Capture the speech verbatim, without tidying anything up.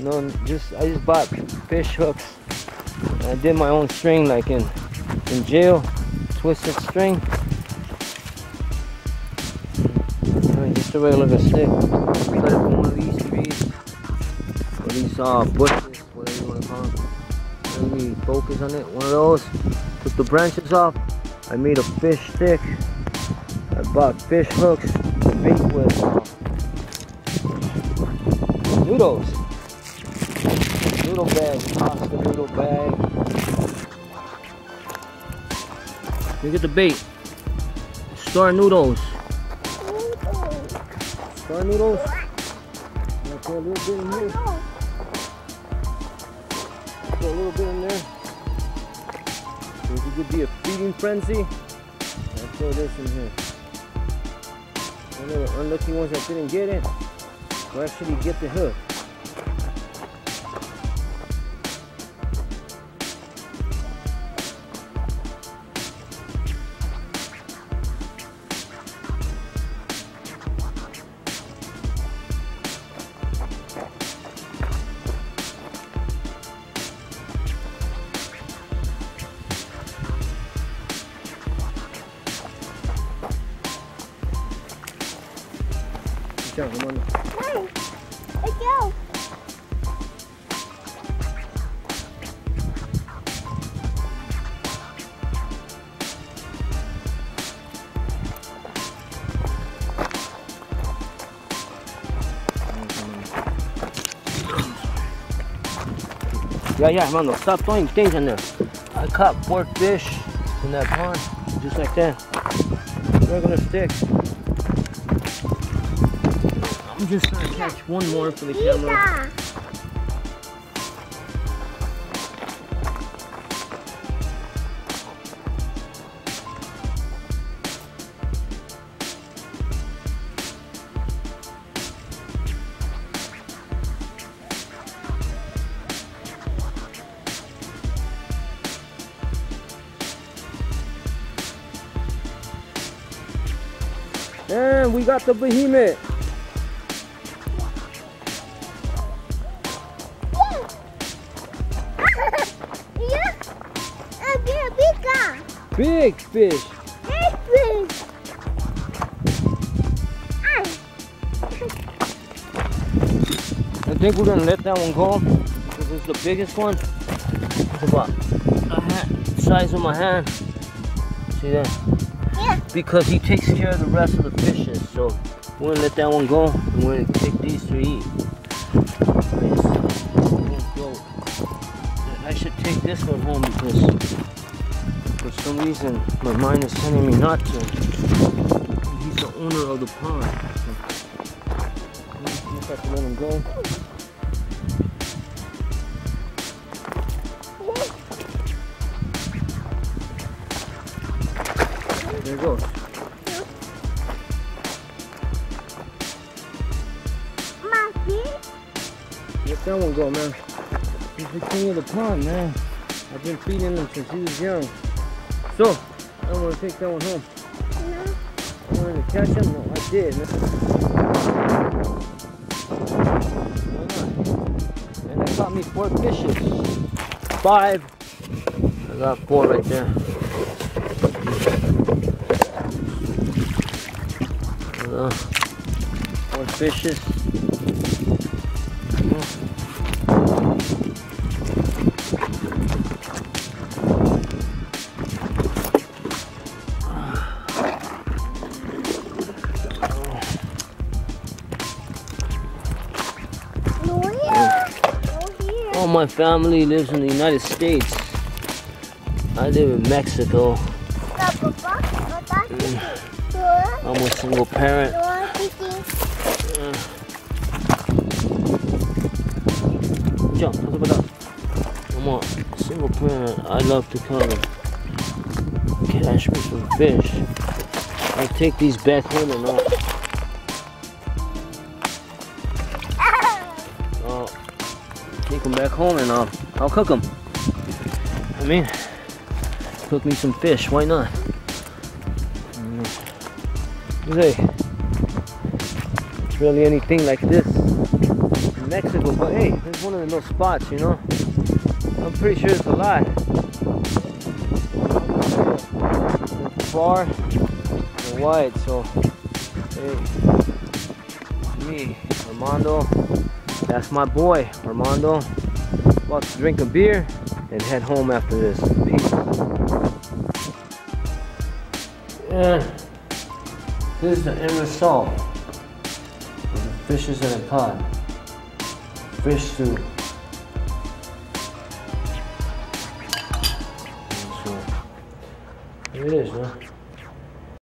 No, just I just bought fish hooks. I did my own string, like in in jail, twisted string. And just a regular stick. Cut it from one of these trees, or these uh, bushes, whatever you want to call them. Let me focus on it. One of those. Took the branches off. I made a fish stick. I bought fish hooks. The bait was uh, noodles. Noodle bag, pasta noodle bag. Look at the bait. Star noodles. Star noodles. I'll put a little bit in here. Put a little bit in there. So it could be a feeding frenzy. I'll throw this in here. One of the unlucky ones that didn't get it will actually get the hook. Come on. Nice. Let's go. Yeah, yeah, Mando, stop throwing things in there. I caught four fish in that pond, just like that. Regular stick. I'm just trying to catch one more for the camera. And we got the behemoth. Big fish. Big fish. I think we're gonna let that one go because it's the biggest one. It's about a hand, size of my hand. See that? Yeah. Because he takes care of the rest of the fishes, so we're gonna let that one go. And we're gonna take these to eat. I should take this one home because for some reason my mind is telling me not to. He's the owner of the pond. So I just have to let him go. There it goes. My fish? Let that one go, man. He's the king of the pond, man. I've been feeding him since he was young. So, I don't want to take that one home. No. I wanted to catch him? No, I did. Why not? And I caught me four fishes. Five. I got four right there. Uh, four fishes. All my family lives in the United States. I live in Mexico. I'm a single parent. Uh, jump, look at that. I'm a single parent. I love to come and catch me some fish. I take these back home and all. I'll take them back home and I'll, I'll cook them. I mean, cook me some fish. Why not? Hey, it's really anything like this in Mexico, but hey, it's one of the little spots, you know. I'm pretty sure it's a lot. It's far and wide, so hey, me, Armando, that's my boy, Armando. About to drink a beer and head home after this. Peace. And this is the end result of the fishes in a pot. Fish stew. So here it is, man.